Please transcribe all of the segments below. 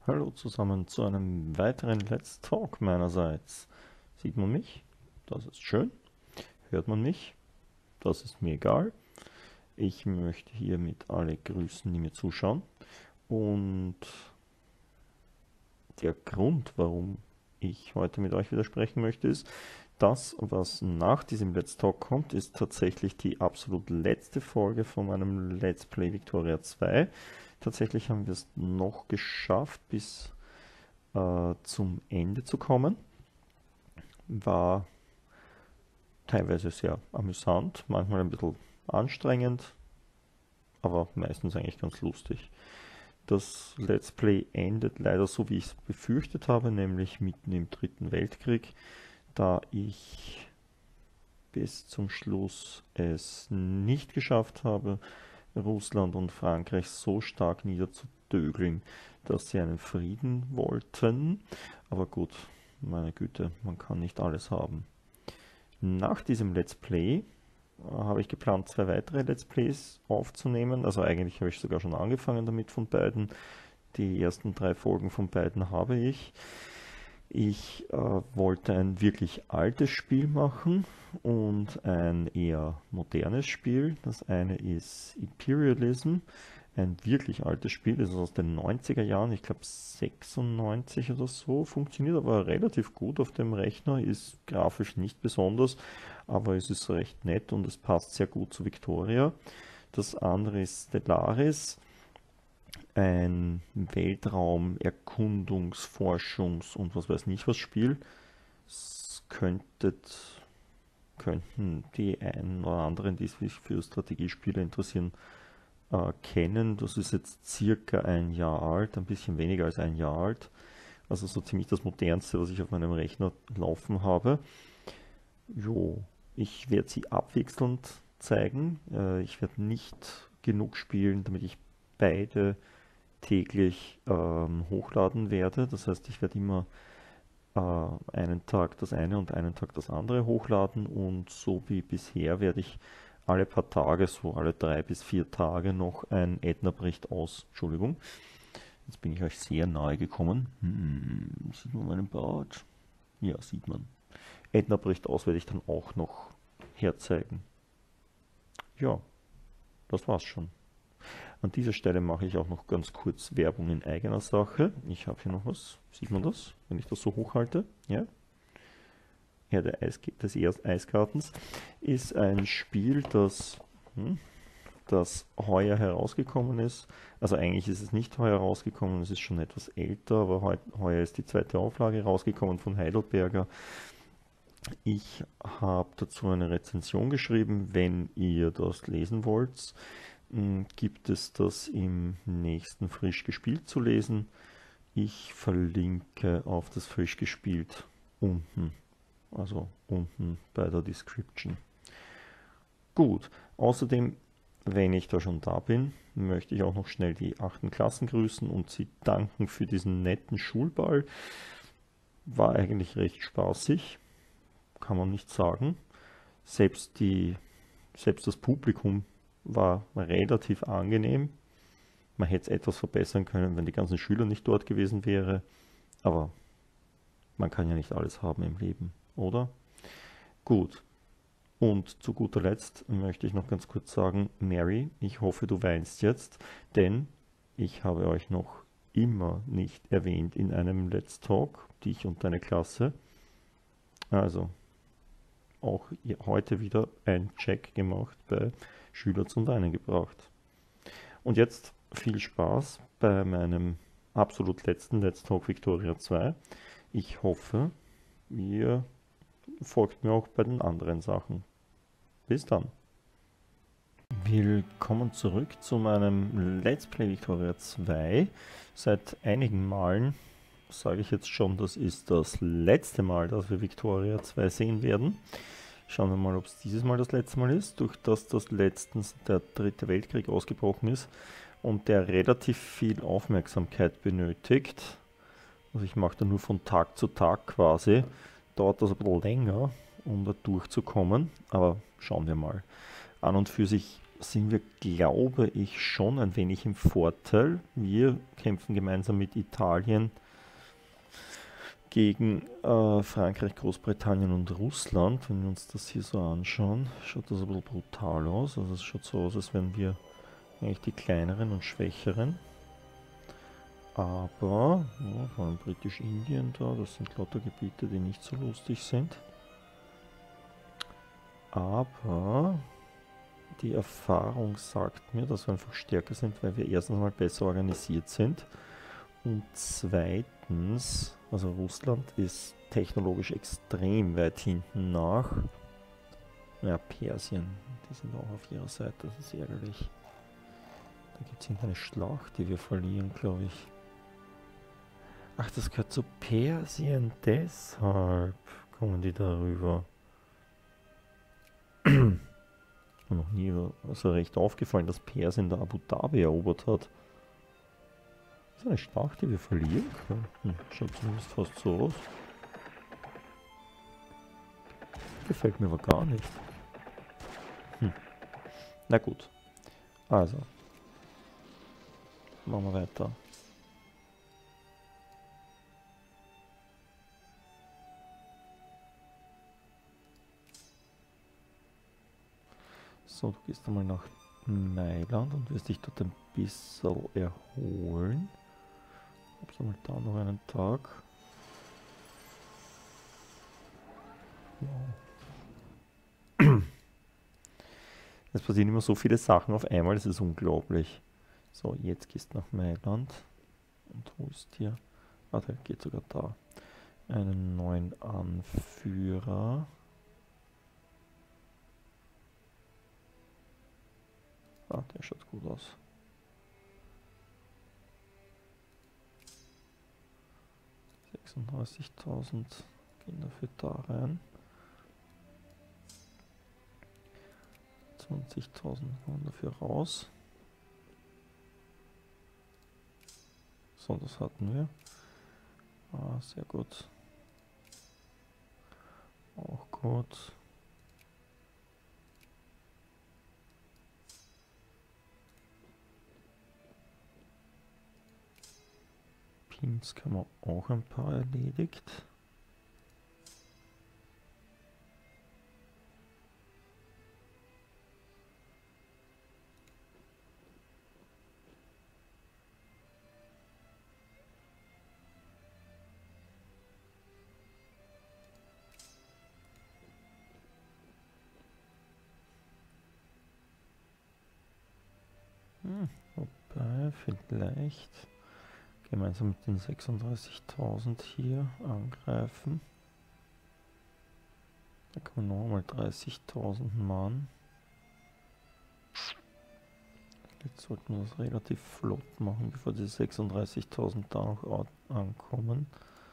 Hallo zusammen zu einem weiteren Let's Talk meinerseits. Sieht man mich? Das ist schön. Hört man mich? Das ist mir egal. Ich möchte hiermit alle grüßen, die mir zuschauen. Und der Grund, warum ich heute mit euch wieder sprechen möchte, ist, das, was nach diesem Let's Talk kommt, ist tatsächlich die absolut letzte Folge von meinem Let's Play Victoria 2. Tatsächlich haben wir es noch geschafft, bis zum Ende zu kommen. War teilweise sehr amüsant, manchmal ein bisschen anstrengend, aber meistens eigentlich ganz lustig. Das Let's Play endet leider so, wie ich es befürchtet habe, nämlich mitten im Dritten Weltkrieg, da ich bis zum Schluss es nicht geschafft habe, Russland und Frankreich so stark niederzudögeln, dass sie einen Frieden wollten. Aber gut, meine Güte, man kann nicht alles haben. Nach diesem Let's Play habe ich geplant, zwei weitere Let's Plays aufzunehmen. Also eigentlich habe ich sogar schon angefangen damit von beiden. Die ersten drei Folgen von beiden habe ich. Ich wollte ein wirklich altes Spiel machen und ein eher modernes Spiel. Das eine ist Imperialism, ein wirklich altes Spiel, das ist aus den 90er Jahren, ich glaube 96 oder so, funktioniert aber relativ gut auf dem Rechner, ist grafisch nicht besonders, aber es ist recht nett und es passt sehr gut zu Victoria. Das andere ist Stellaris, ein Weltraum-, Erkundungs-, Forschungs- und was weiß nicht was Spiel. Es könnten die einen oder anderen, die sich für Strategiespiele interessieren, kennen. Das ist jetzt circa ein Jahr alt, ein bisschen weniger als ein Jahr alt. Also so ziemlich das modernste, was ich auf meinem Rechner laufen habe. Jo, ich werde sie abwechselnd zeigen. Ich werde nicht genug spielen, damit ich beide täglich hochladen werde. Das heißt, ich werde immer einen Tag das eine und einen Tag das andere hochladen und so wie bisher werde ich alle paar Tage, so alle 3 bis 4 Tage noch ein Ätna-Bericht aus. Entschuldigung, jetzt bin ich euch sehr nahe gekommen. Sieht man meinen Bart? Ja, sieht man. Ätna-Bericht aus werde ich dann auch noch herzeigen. Ja, das war's schon. An dieser Stelle mache ich auch noch ganz kurz Werbung in eigener Sache. Ich habe hier noch was. Sieht man das, wenn ich das so hochhalte? Ja? Erde des Eisgartens ist ein Spiel, das heuer herausgekommen ist. Also eigentlich ist es nicht heuer rausgekommen, es ist schon etwas älter, aber heuer ist die zweite Auflage rausgekommen von Heidelberger. Ich habe dazu eine Rezension geschrieben. Wenn ihr das lesen wollt, gibt es das im nächsten Frisch gespielt zu lesen. Ich verlinke auf das Frisch gespielt unten, also unten bei der Description. Gut, außerdem, wenn ich da schon da bin, möchte ich auch noch schnell die 8. Klassen grüßen und sie danken für diesen netten Schulball. War eigentlich recht spaßig, kann man nicht sagen. Selbst, selbst das Publikum war relativ angenehm. Man hätte es etwas verbessern können, wenn die ganzen Schüler nicht dort gewesen wären. Aber man kann ja nicht alles haben im Leben, oder? Gut. Und zu guter Letzt möchte ich noch ganz kurz sagen, Mary, ich hoffe, du weinst jetzt, denn ich habe euch noch immer nicht erwähnt in einem Let's Talk, dich und deine Klasse. Also auch heute wieder ein Check gemacht bei Schüler zum Weinen gebracht. Und jetzt viel Spaß bei meinem absolut letzten Let's Talk Victoria 2. Ich hoffe, ihr folgt mir auch bei den anderen Sachen. Bis dann. Willkommen zurück zu meinem Let's Play Victoria 2. Seit einigen Malen sage ich jetzt schon, das ist das letzte Mal, dass wir Victoria 2 sehen werden. Schauen wir mal, ob es dieses Mal das letzte Mal ist, durch das letztens der Dritte Weltkrieg ausgebrochen ist und der relativ viel Aufmerksamkeit benötigt. Also ich mache da nur von Tag zu Tag quasi. Dauert das ein bisschen länger, um da durchzukommen, aber schauen wir mal. An und für sich sind wir, glaube ich, schon ein wenig im Vorteil. Wir kämpfen gemeinsam mit Italien gegen Frankreich, Großbritannien und Russland. Wenn wir uns das hier so anschauen, schaut das ein bisschen brutal aus. Also es schaut so aus, als wären wir eigentlich die kleineren und schwächeren. Aber, ja, vor allem Britisch-Indien da, das sind lauter Gebiete, die nicht so lustig sind. Aber die Erfahrung sagt mir, dass wir einfach stärker sind, weil wir erstens mal besser organisiert sind und zweitens, also Russland ist technologisch extrem weit hinten nach. Ja, Persien, die sind auch auf ihrer Seite, das ist ärgerlich. Da gibt es irgendeine Schlacht, die wir verlieren, glaube ich. Ach, das gehört zu Persien, deshalb kommen die darüber. Noch nie so recht aufgefallen, dass Persien da Abu Dhabi erobert hat. Das ist eine Schlacht, die wir verlieren können. Schaut zumindest fast so aus. Gefällt mir aber gar nicht. Na gut. Also. Machen wir weiter. So, du gehst einmal nach Mailand und wirst dich dort ein bisschen erholen. Hab's einmal da noch einen Tag. Wow. Es passieren immer so viele Sachen auf einmal, das ist unglaublich. So, jetzt gehst du nach Mailand und holst dir, ah, der geht sogar da, einen neuen Anführer. Ah, der schaut gut aus. $36.000 gehen dafür da rein. 20.000 kommen dafür raus. So, das hatten wir. Ah, sehr gut. Auch gut. Pins haben wir auch ein paar erledigt. Wobei, vielleicht gemeinsam mit den 36.000 hier angreifen. Da kommen nochmal 30.000 Mann. Jetzt sollten wir das relativ flott machen, bevor die 36.000 da noch ankommen.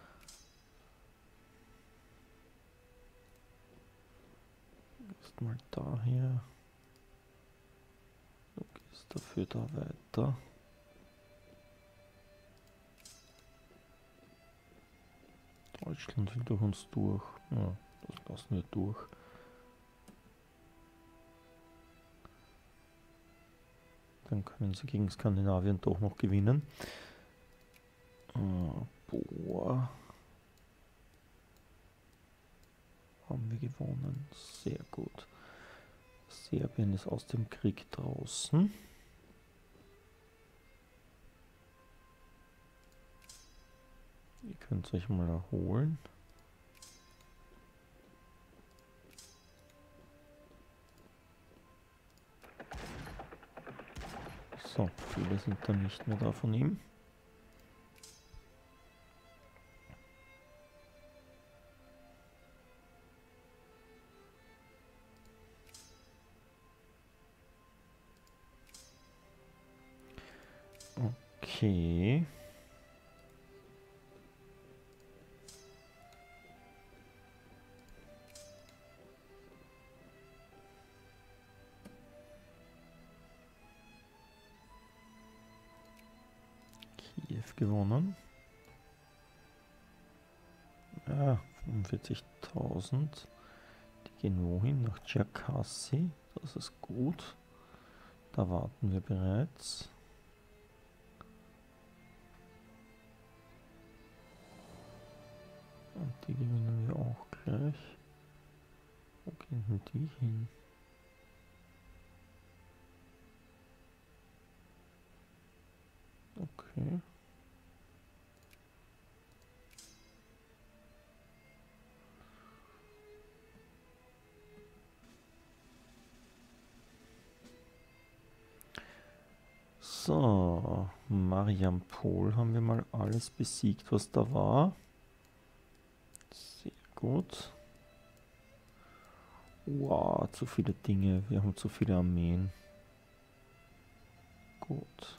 Erstmal daher. Du gehst dafür da weiter. Deutschland will durch uns durch. Ja, das lassen wir durch. Dann können sie gegen Skandinavien doch noch gewinnen. Boah. Haben wir gewonnen. Sehr gut. Serbien ist aus dem Krieg draußen. Ihr könnt euch mal erholen. So, viele sind dann nicht mehr da von ihm. Okay. Kiew gewonnen. Ja, 45.000. Die gehen wohin? Nach Cherkassy. Das ist gut. Da warten wir bereits. Und die gewinnen wir auch gleich. Wo gehen denn die hin? Okay. So, Mariampol haben wir mal alles besiegt, was da war. Sehr gut. Wow, zu viele Dinge. Wir haben zu viele Armeen. Gut.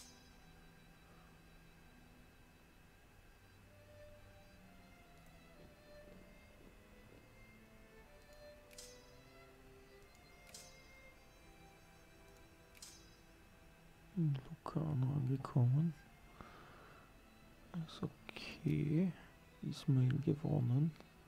Lucano angekommen. Ist okay. Ismail gewonnen.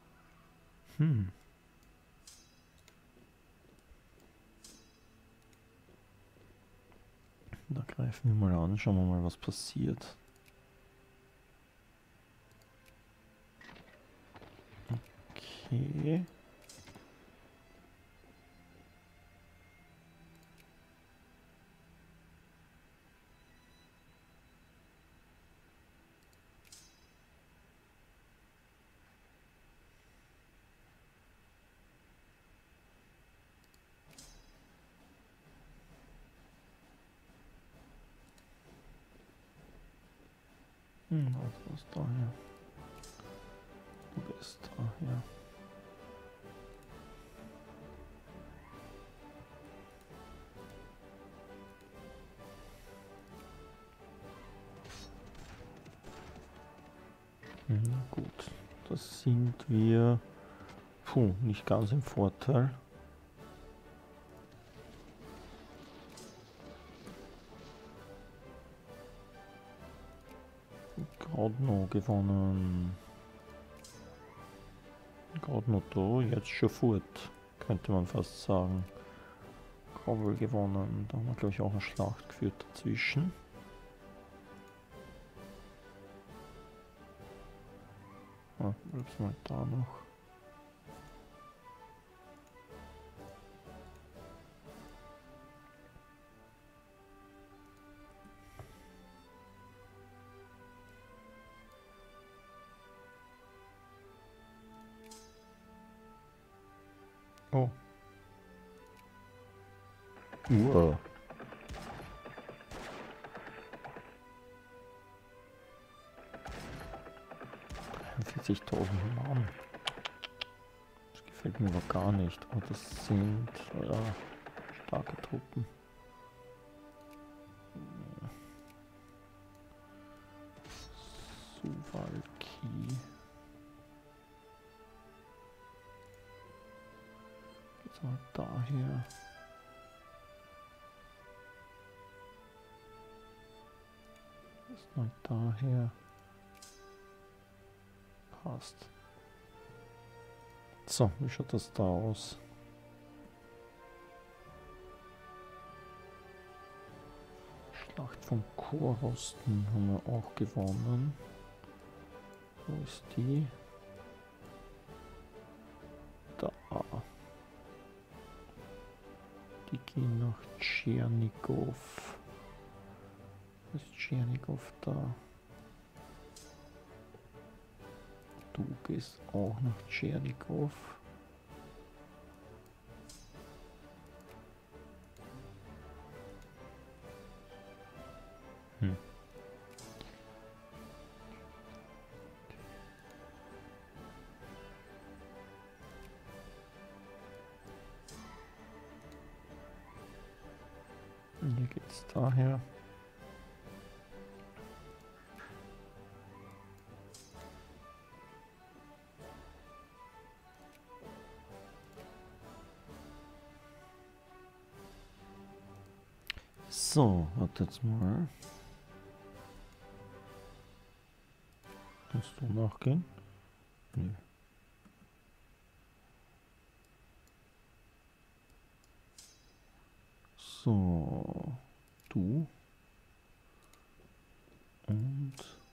Da greifen wir mal an, schauen wir mal, was passiert. Okay. Was ist da hier? Du bist da, ja. Na gut, das sind wir nicht ganz im Vorteil. Grodno gewonnen. Grodno da, jetzt schon fort, könnte man fast sagen. Crowell gewonnen, da haben wir glaube ich auch eine Schlacht geführt dazwischen. Bleibst mal da noch. Oh. Wow. 40.000 Mann. Das gefällt mir aber gar nicht. Und das sind starke Truppen. Suwalki. Geht's mal daher. Ist mal daher. Passt. So, wie schaut das da aus? Schlacht von Chorrosten haben wir auch gewonnen. Wo ist die? Da. Die gehen nach Tschernigov. Ist Tschernigov da? Du gehst auch nach Tschernigov. Hier geht's daher. So, wartet mal. Kannst du nachgehen? Nee. So, du und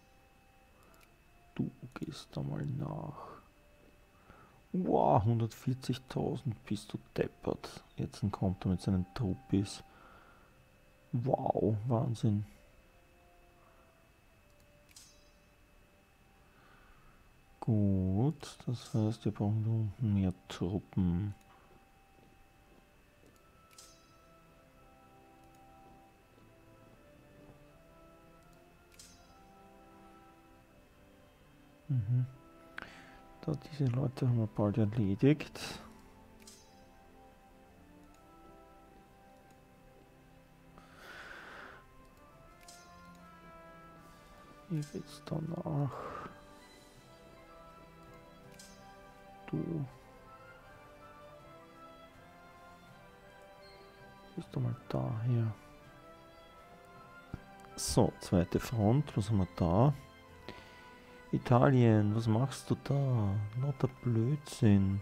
du gehst da mal nach. Wow, 140.000, bist du deppert. Jetzt kommt er mit seinen Truppis. Wow, Wahnsinn. Gut, das heißt, wir brauchen da unten mehr Truppen. Da, diese Leute haben wir bald erledigt. Hier geht's danach. Du bist du mal daher. So, zweite Front, was haben wir da? Italien, was machst du da? Lauter Blödsinn.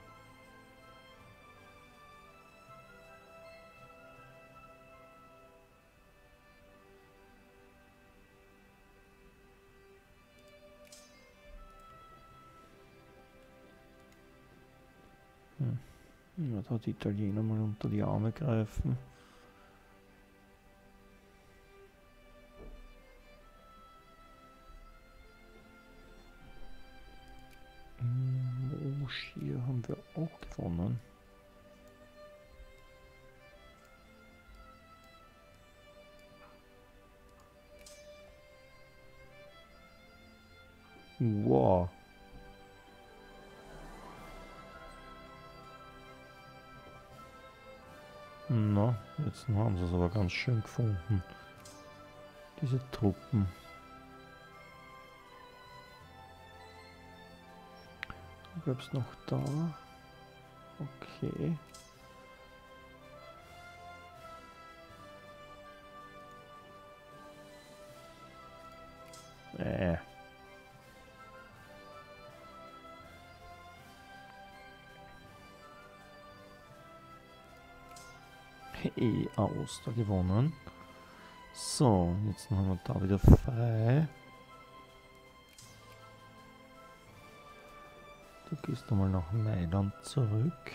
Ja, da die Italiener mal unter die Arme greifen. Hier haben wir auch gewonnen. Wow. Na, jetzt haben sie es aber ganz schön gefunden. Diese Truppen. Du bleibst noch da. Okay. Aosta gewonnen. So, jetzt haben wir da wieder frei. Du gehst nochmal nach Mailand zurück.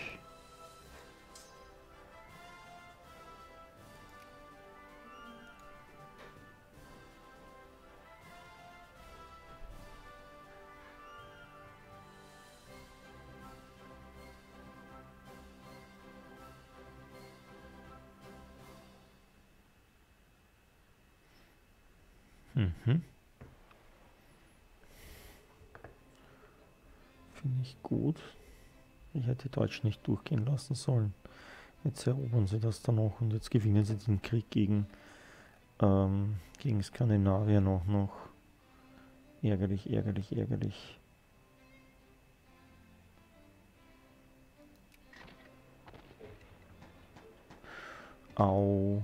Finde ich gut. Ich hätte die Deutschen nicht durchgehen lassen sollen. Jetzt erobern sie das dann noch und jetzt gewinnen sie den Krieg gegen Skandinavien auch noch. Ärgerlich, ärgerlich, ärgerlich. Au.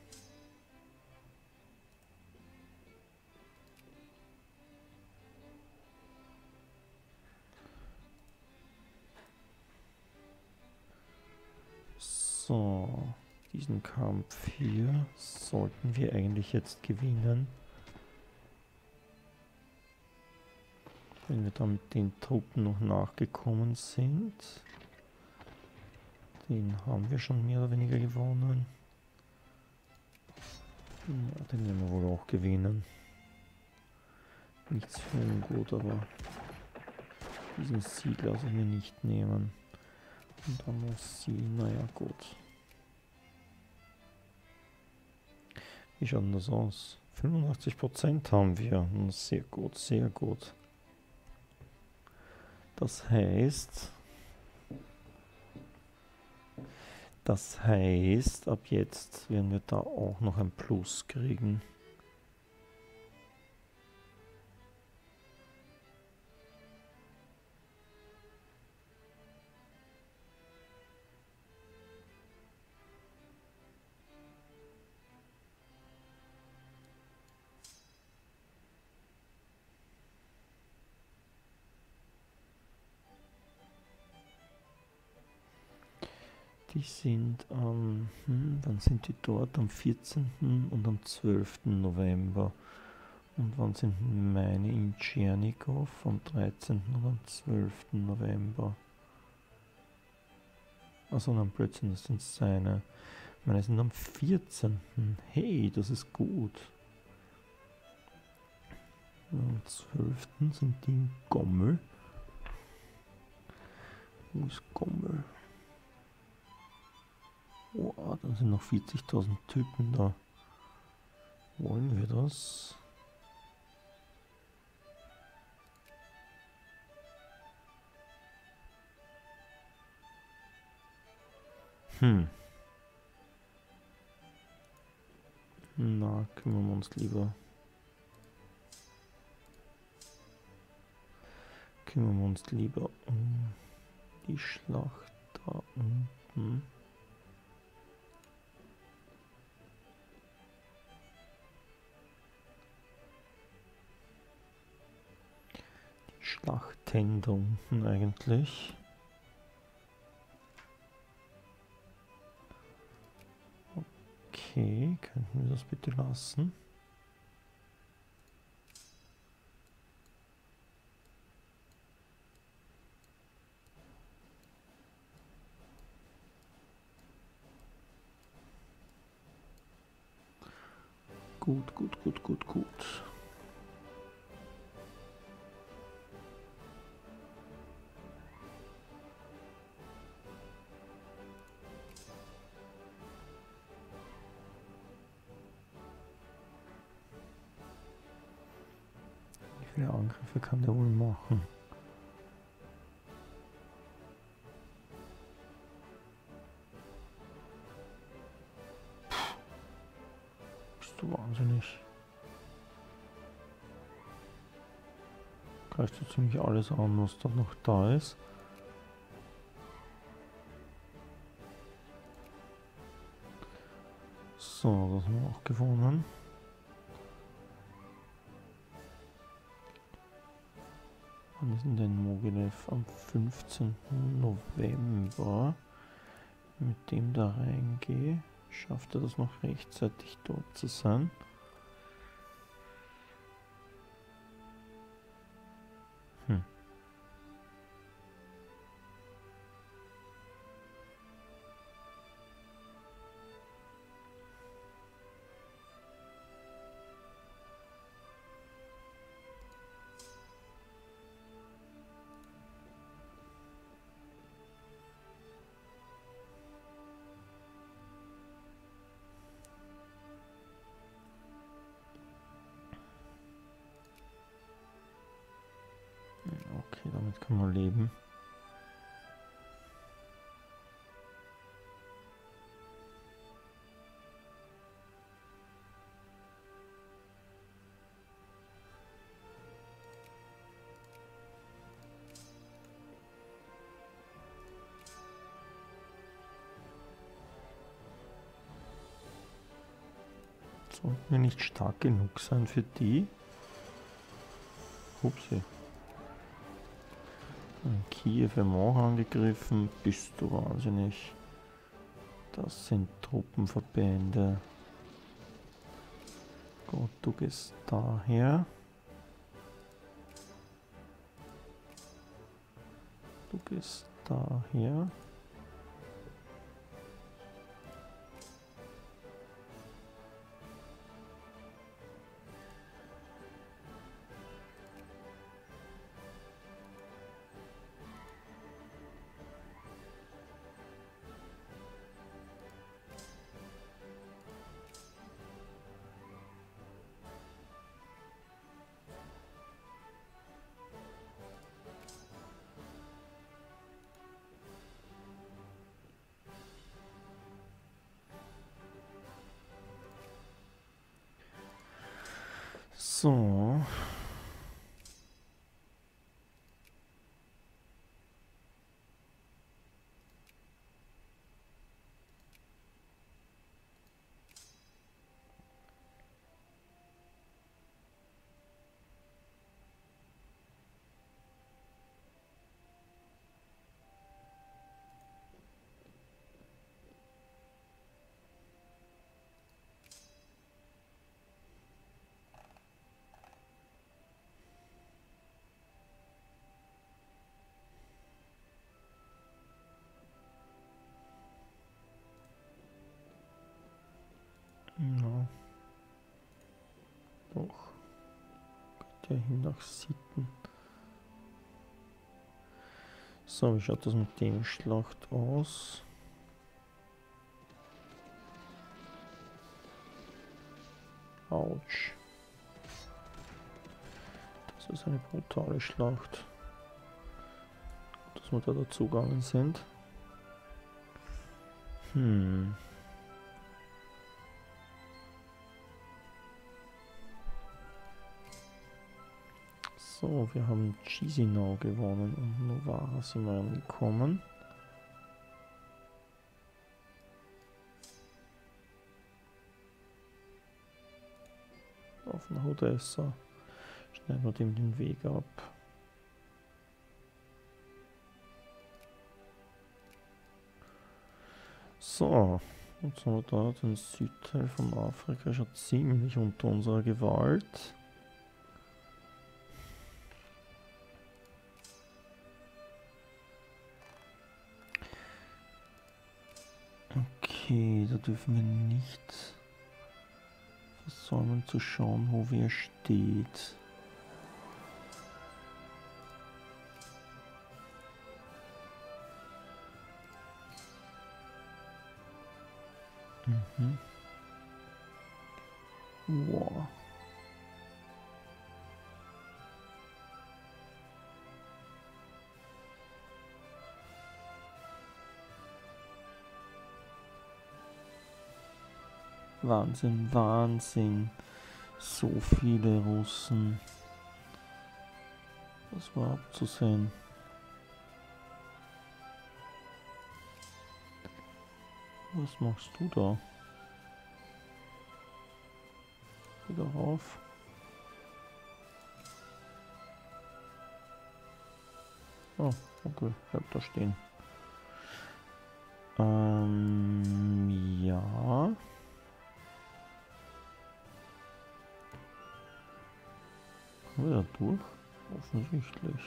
So, diesen Kampf hier sollten wir eigentlich jetzt gewinnen. Wenn wir da mit den Truppen noch nachgekommen sind. Den haben wir schon mehr oder weniger gewonnen. Ja, den werden wir wohl auch gewinnen. Nichts für ungut, aber diesen Sieg lasse ich mir nicht nehmen. Und dann muss sie, naja gut. Wie schaut denn das aus? 85% haben wir. Sehr gut, sehr gut. Das heißt, ab jetzt werden wir da auch noch ein Plus kriegen. Die sind am, wann sind die dort? Am 14. und am 12. November. Und wann sind meine in Tschernigow? Am 13. und am 12. November. Achso, dann plötzlich, das sind seine. Meine sind am 14. Hey, das ist gut. Am 12. sind die in Gommel. Wo ist Gommel? Oh, dann sind noch 40.000 Typen da. Wollen wir das? Na, kümmern wir uns lieber. Kümmern wir uns lieber um die Schlacht da unten. Die Schlachten da unten eigentlich. Okay, könnten wir das bitte lassen? Gut, gut, gut, gut, gut. Wie viele Angriffe kann der wohl machen? Bist du wahnsinnig? Greifst du ziemlich alles an, was da noch da ist? So, das haben wir auch gewonnen. Wann ist denn Mogilev? Am 15. November. Mit dem da reingehe, schafft er das noch rechtzeitig dort zu sein? Okay, damit kann man leben. Sollten wir nicht stark genug sein für die? Upsi. Kiew haben wir auch angegriffen. Bist du wahnsinnig? Das sind Truppenverbände. Gut, du gehst daher. Du gehst daher. So. gleich hin nach Sitten. So, wie schaut das mit dem Schlacht aus? Autsch. Das ist eine brutale Schlacht. Dass wir da dazugegangen sind. So, wir haben Chisinau gewonnen und Novara sind wir angekommen. Auf nach Odessa. Schneiden wir dem den Weg ab. So, jetzt haben wir da den Südteil von Afrika schon ziemlich unter unserer Gewalt. Okay, da dürfen wir nicht versäumen zu schauen, wo wer steht. Wow. Wahnsinn, Wahnsinn. So viele Russen. Das war abzusehen. Was machst du da? Wieder rauf. Oh, okay, bleibt da stehen. Ja. Wieder durch? Offensichtlich.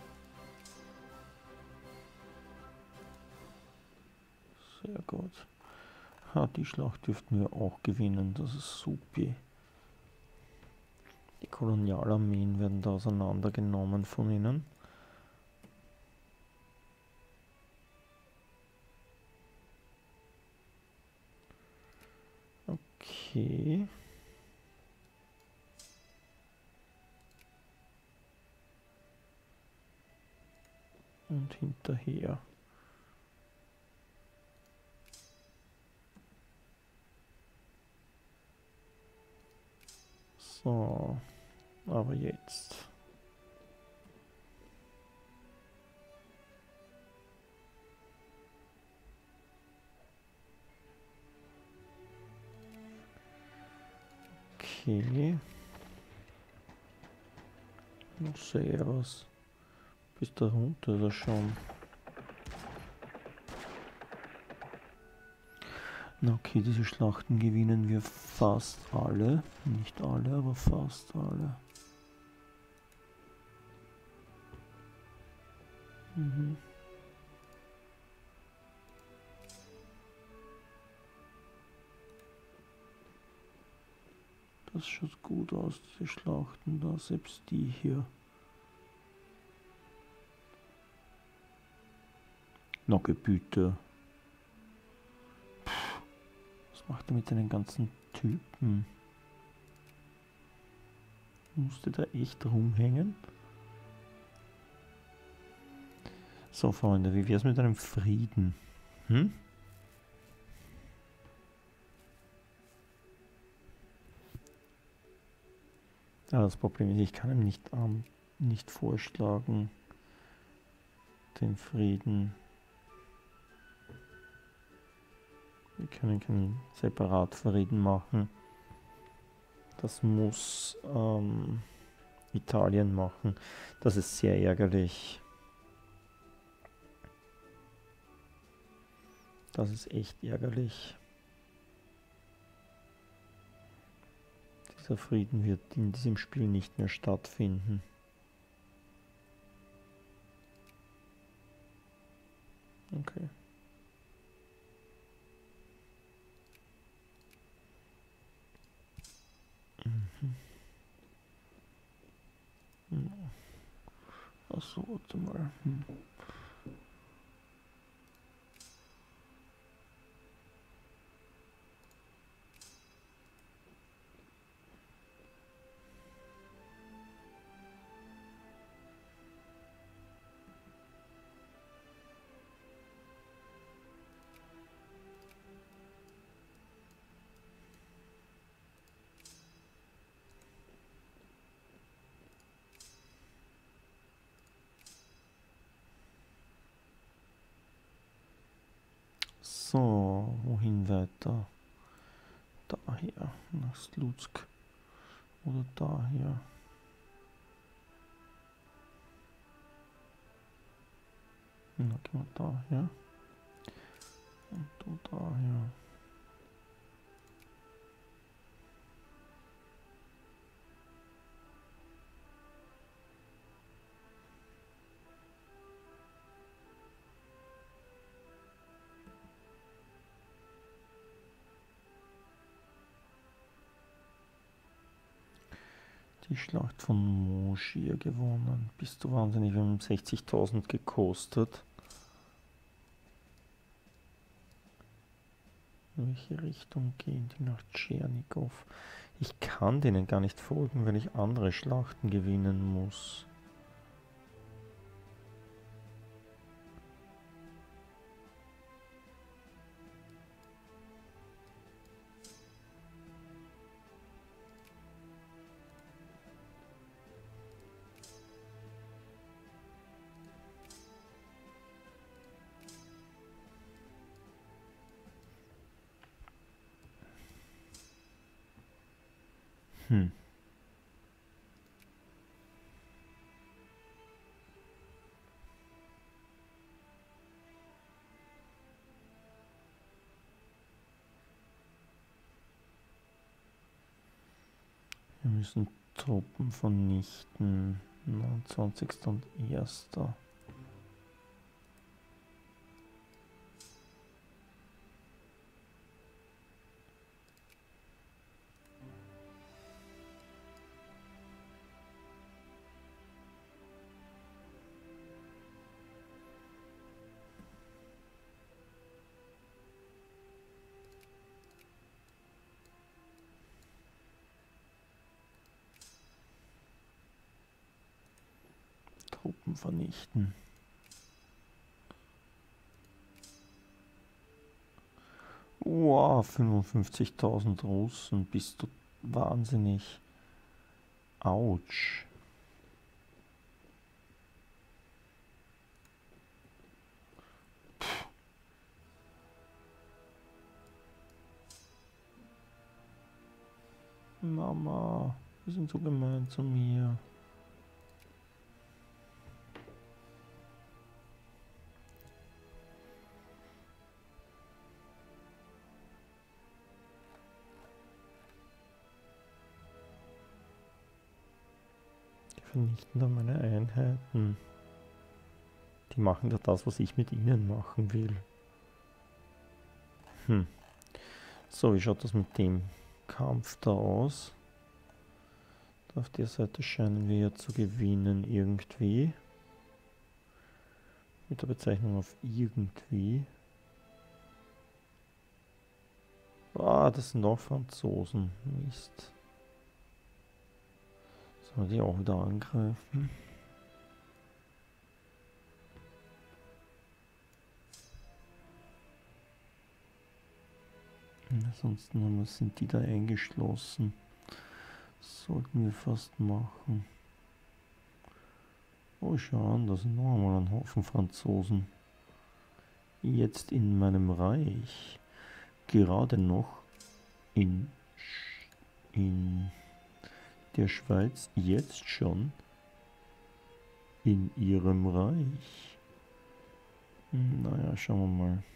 Sehr gut. Ha, die Schlacht dürften wir auch gewinnen, das ist super. Die Kolonialarmeen werden da auseinandergenommen von ihnen. Okay. Und hinterher. So, aber jetzt. Okay. Noch sehr was. Bis da runter ist er schon. Na okay, diese Schlachten gewinnen wir fast alle. Nicht alle, aber fast alle. Das schaut gut aus, diese Schlachten da, selbst die hier. Na Güte. Was macht er mit den ganzen Typen? Musste da echt rumhängen? So, Freunde, wie wär's mit einem Frieden? Hm? Ja, das Problem ist, ich kann ihm nicht vorschlagen, den Frieden. Wir können keinen Separatfrieden machen. Das muss Italien machen. Das ist sehr ärgerlich. Das ist echt ärgerlich. Dieser Frieden wird in diesem Spiel nicht mehr stattfinden. Okay. Achso, warte mal. So, wohin weiter? Daher, nach Slutsk. Oder daher. Na, gehen wir daher. Und du daher. Die Schlacht von Moschir gewonnen. Bist du wahnsinnig, wir haben 60.000 gekostet. In welche Richtung gehen die nach Tschernigow? Ich kann denen gar nicht folgen, weil ich andere Schlachten gewinnen muss. Wir müssen Truppen vernichten. 29. und 1. Truppen vernichten. Wow, 55.000 Russen. Bist du wahnsinnig? Autsch. Mama, wir sind so gemein zu mir. Die vernichten da meine Einheiten. Die machen da das, was ich mit ihnen machen will. So, wie schaut das mit dem Kampf da aus? Auf der Seite scheinen wir ja zu gewinnen irgendwie. Mit der Bezeichnung auf irgendwie. Ah, das sind auch Franzosen. Mist. Sollen wir die auch wieder angreifen? Ansonsten sind die da eingeschlossen. Sollten wir fast machen. Oh, schau an, da sind noch einmal ein Haufen Franzosen. Jetzt in meinem Reich. Gerade noch in der Schweiz, jetzt schon in ihrem Reich. Naja, schauen wir mal.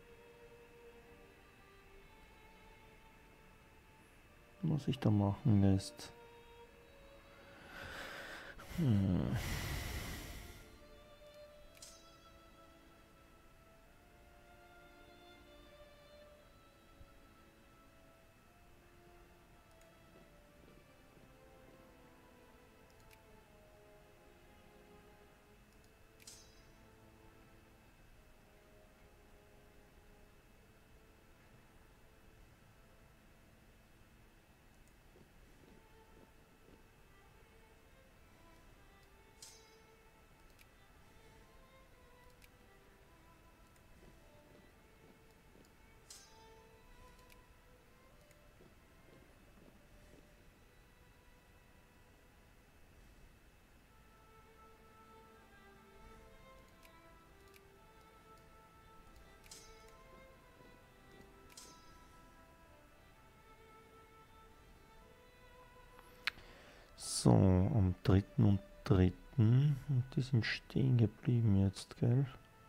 Was sich da machen lässt. So, am 3.3. Und die sind stehen geblieben jetzt, gell?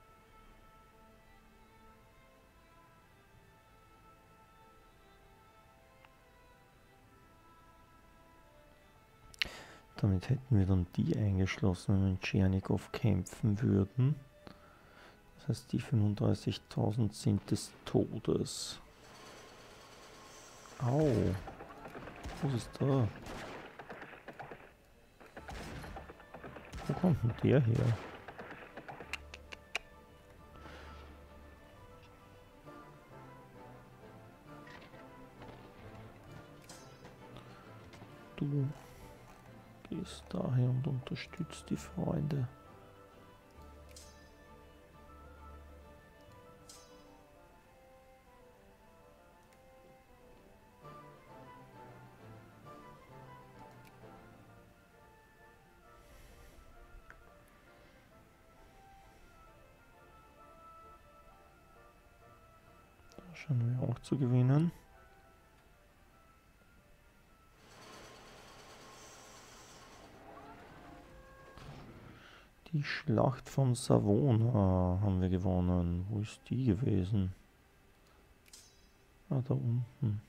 Damit hätten wir dann die eingeschlossen, wenn wir in Tschernigow kämpfen würden. Das heißt, die 35.000 sind des Todes. Au! Was ist da? Wo kommt denn der her? Du gehst daher und unterstützt die Freunde. Da scheinen wir auch zu gewinnen. Die Schlacht von Savona haben wir gewonnen. Wo ist die gewesen? Ah, da unten.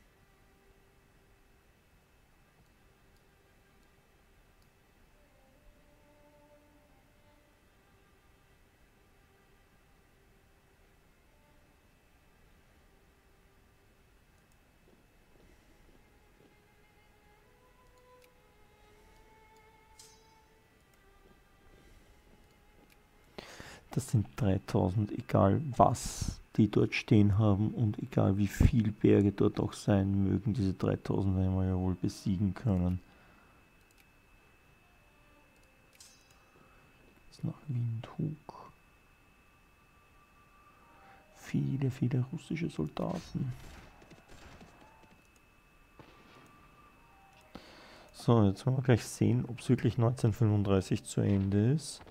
Das sind 3000, egal was die dort stehen haben und egal wie viele Berge dort auch sein mögen, diese 3000 werden wir ja wohl besiegen können. Jetzt nach Windhoek. Viele, viele russische Soldaten. So, jetzt wollen wir gleich sehen, ob es wirklich 1935 zu Ende ist.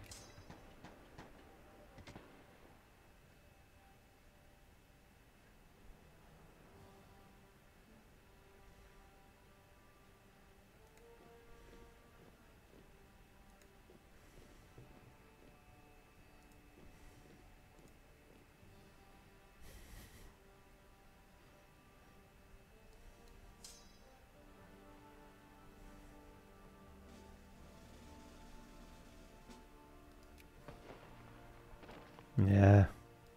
Ja.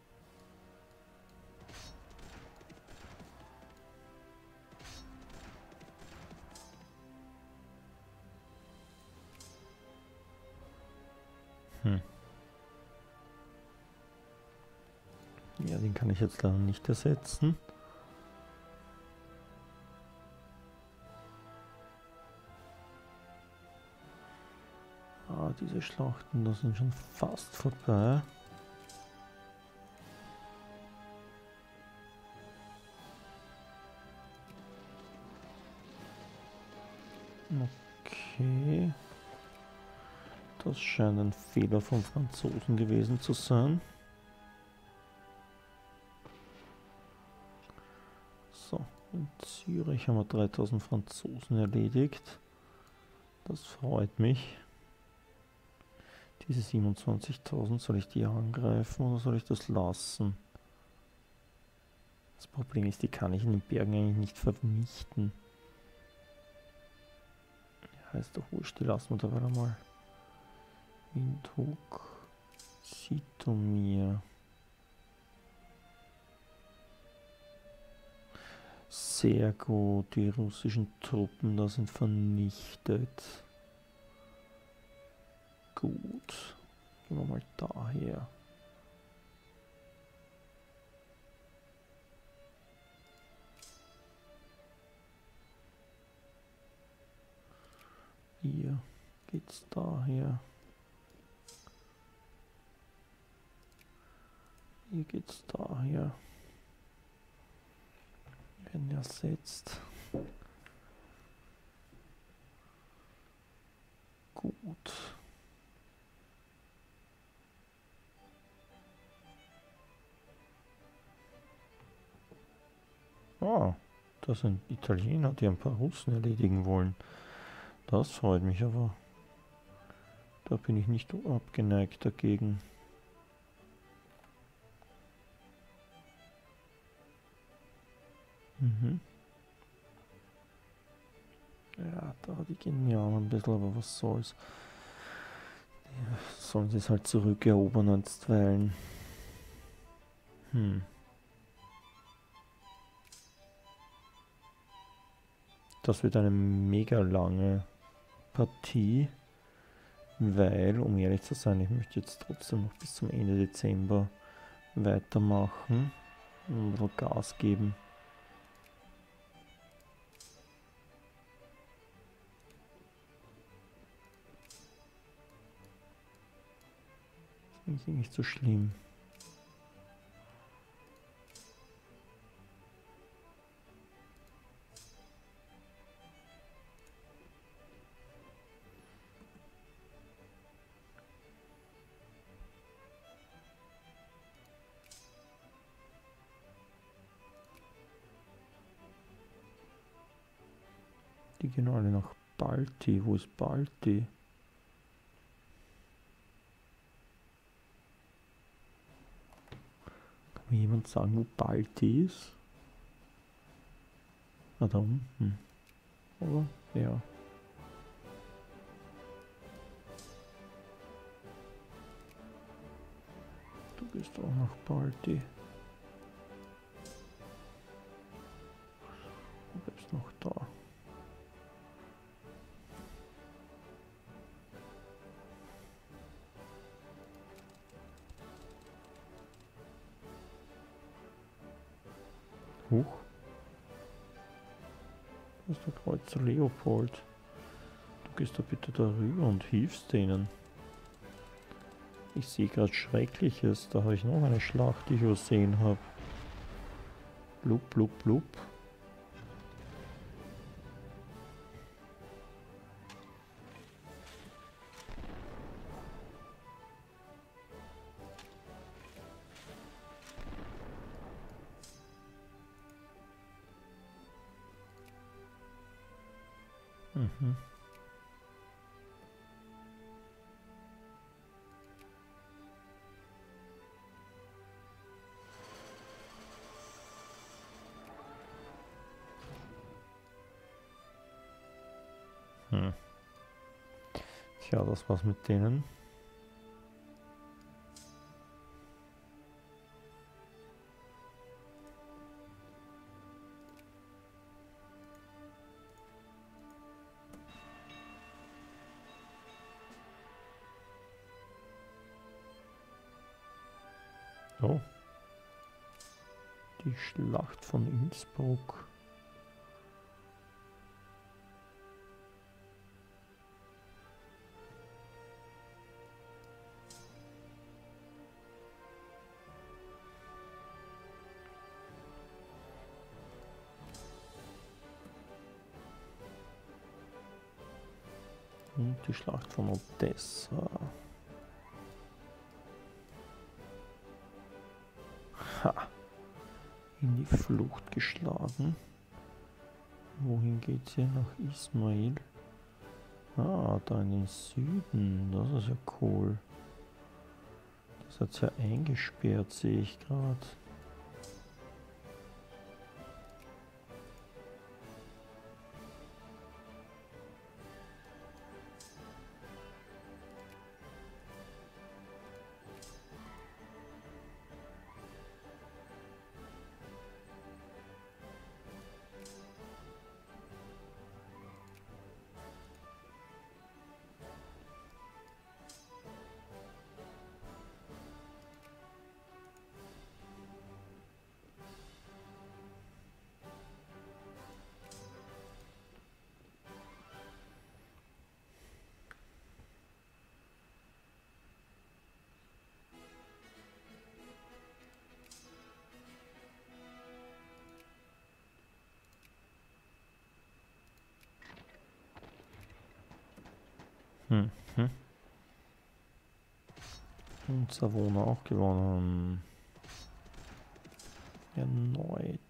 Ja, den kann ich jetzt leider nicht ersetzen. Ah, diese Schlachten, da sind schon fast vorbei. Okay. Das scheint ein Fehler von Franzosen gewesen zu sein. So, in Zürich haben wir 3000 Franzosen erledigt. Das freut mich. Diese 27.000, soll ich die angreifen oder soll ich das lassen? Das Problem ist, die kann ich in den Bergen eigentlich nicht vernichten. Ja, ist doch wurscht, die lassen wir dabei einmal. Windhoek, Sitomir. Sehr gut, die russischen Truppen da sind vernichtet. Gut, gehen wir mal daher. Hier geht's daher. Hier geht's daher. Werden ersetzt. Gut. Ah, das sind Italiener, die ein paar Russen erledigen wollen. Das freut mich aber. Da bin ich nicht abgeneigt dagegen. Mhm. Ja, da die gehen mir auch ein bisschen, aber was soll's. Ja, sollen sie es halt zurückerobern einstweilen. Das wird eine mega lange Partie, weil, um ehrlich zu sein, ich möchte jetzt trotzdem noch bis zum Ende Dezember weitermachen und ein bisschen Gas geben. Das ist nicht so schlimm. Die gehen alle nach Balti. Wo ist Balti? Kann mir jemand sagen, wo Balti ist? Ah, da unten. Oder? Ja. Du bist auch nach Balti. Du bleibst noch da. Huch. Das ist der Kreuzer Leopold. Du gehst da bitte darüber und hilfst denen. Ich sehe gerade Schreckliches. Da habe ich noch eine Schlacht, die ich übersehen habe. Blub, blub, blub. Mhm. Tja, das war's mit denen. Oh. Die Schlacht von Innsbruck. Und die Schlacht von Odessa. Ha! In die Flucht geschlagen. Wohin geht's hier? Nach Ismail? Ah, da in den Süden. Das ist ja cool. Das hat's ja eingesperrt, sehe ich gerade. Und Savona auch gewonnen. Erneut.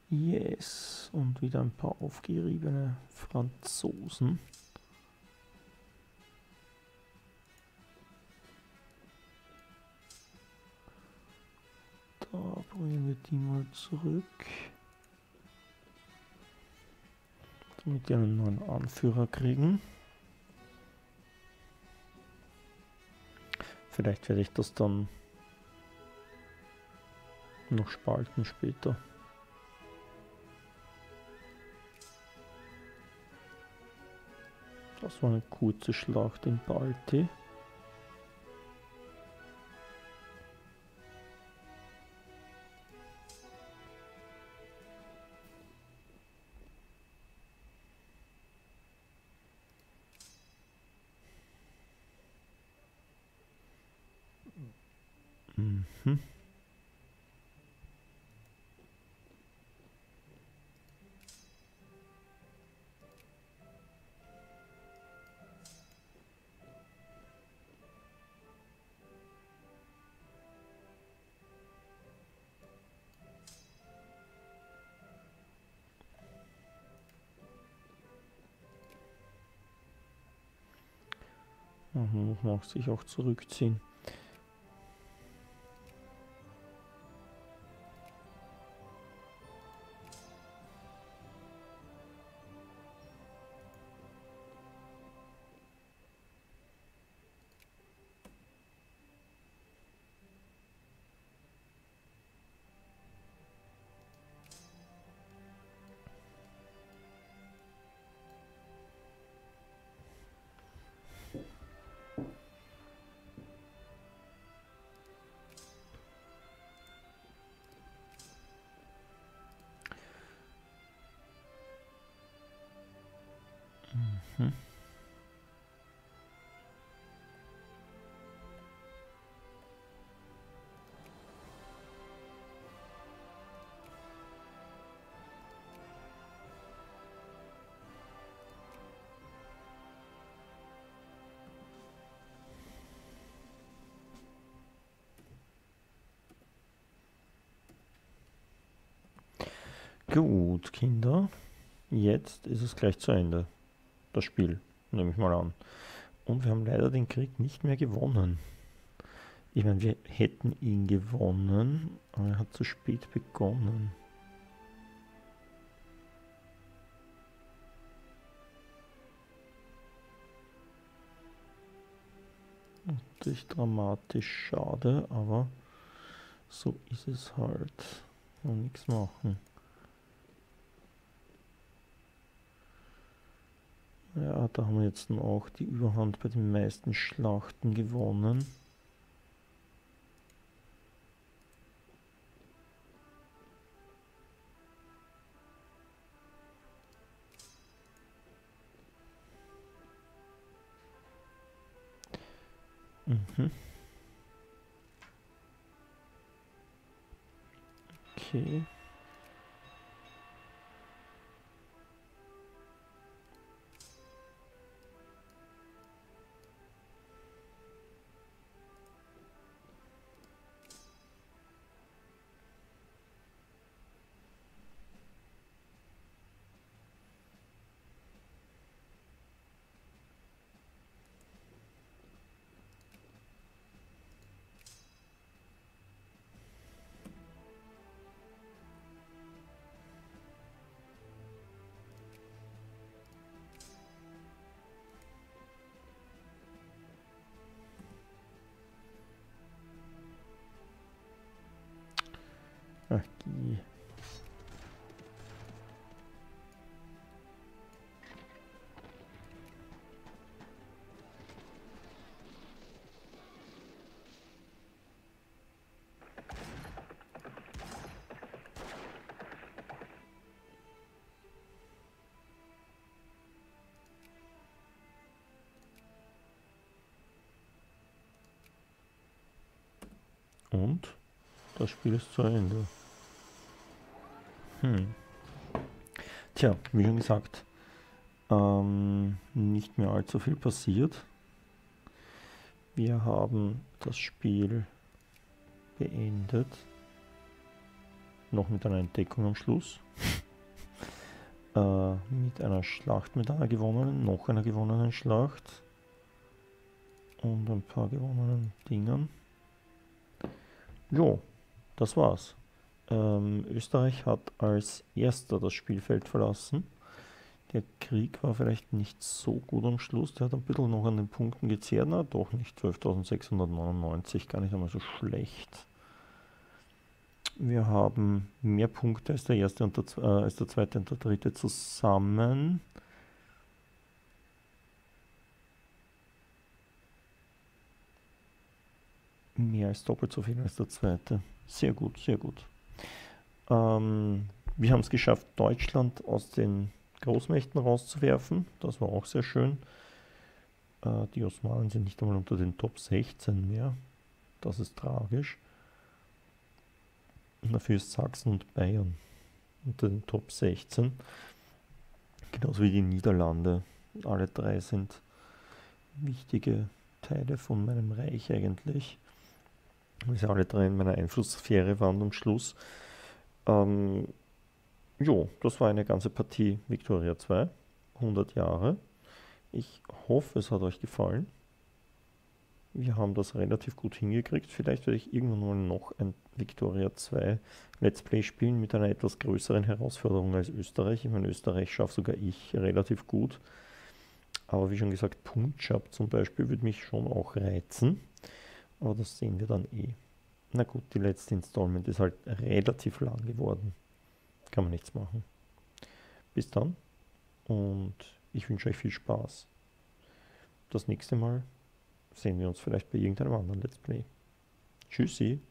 Yes, und wieder ein paar aufgeriebene Franzosen. Da bringen wir die mal zurück, damit die einen neuen Anführer kriegen. Vielleicht werde ich das dann noch spalten später. Das war eine kurze Schlacht in Balti. Mhm. Muss man sich auch zurückziehen. Mhm. Gut, Kinder, jetzt ist es gleich zu Ende. Das Spiel, nehme ich mal an. Und wir haben leider den Krieg nicht mehr gewonnen. Ich meine, wir hätten ihn gewonnen, aber er hat zu spät begonnen. Natürlich dramatisch schade, aber so ist es halt. Und nichts machen. Ja, da haben wir jetzt auch die Überhand bei den meisten Schlachten gewonnen. Mhm. Okay. Ach je. Und das Spiel ist zu Ende. Tja, wie schon gesagt, nicht mehr allzu viel passiert. Wir haben das Spiel beendet. noch mit einer Entdeckung am Schluss. Mit einer Schlacht mit einer gewonnenen, noch einer gewonnenen Schlacht. Und ein paar gewonnenen Dingern. Jo, das war's. Österreich hat als erster das Spielfeld verlassen. Der Krieg war vielleicht nicht so gut am Schluss. Der hat ein bisschen noch an den Punkten gezehrt. Na, doch nicht. 12.699, gar nicht einmal so schlecht. Wir haben mehr Punkte als der erste und als der zweite und der dritte zusammen. Mehr als doppelt so viel als der zweite. Sehr gut, sehr gut. Wir haben es geschafft, Deutschland aus den Großmächten rauszuwerfen. Das war auch sehr schön. Die Osmanen sind nicht einmal unter den Top 16 mehr. Das ist tragisch. Dafür ist Sachsen und Bayern unter den Top 16. Genauso wie die Niederlande. Alle drei sind wichtige Teile von meinem Reich eigentlich. Weil sie alle drei in meiner Einflusssphäre waren am Schluss. Jo, das war eine ganze Partie Victoria 2. 100 Jahre. Ich hoffe, es hat euch gefallen. Wir haben das relativ gut hingekriegt. Vielleicht werde ich irgendwann mal noch ein Victoria 2 Let's Play spielen mit einer etwas größeren Herausforderung als Österreich. Ich meine, Österreich schaffe sogar ich relativ gut. Aber wie schon gesagt, Punjab zum Beispiel würde mich schon auch reizen. Aber das sehen wir dann eh. Na gut, die letzte Installment ist halt relativ lang geworden. Kann man nichts machen. Bis dann und ich wünsche euch viel Spaß. Das nächste Mal sehen wir uns vielleicht bei irgendeinem anderen Let's Play. Tschüssi!